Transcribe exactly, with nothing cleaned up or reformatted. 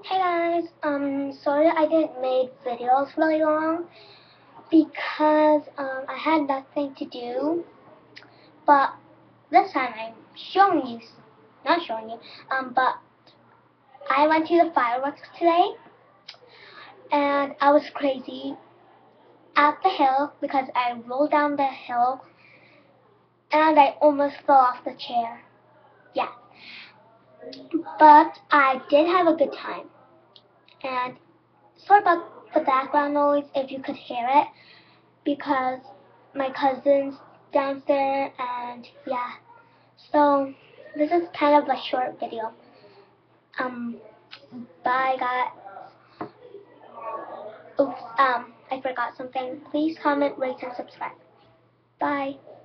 Hey guys, um, sorry I didn't make videos really long because um, I had nothing to do. But this time I'm showing you, not showing you, um, but I went to the fireworks today and I was crazy at the hill because I rolled down the hill and I almost fell off the chair. Yeah, but I did have a good time. And sorry about the background noise if you could hear it, because my cousin's downstairs and yeah. So this is kind of a short video. Um, bye guys. Oops, um, I forgot something. Please comment, rate, and subscribe. Bye.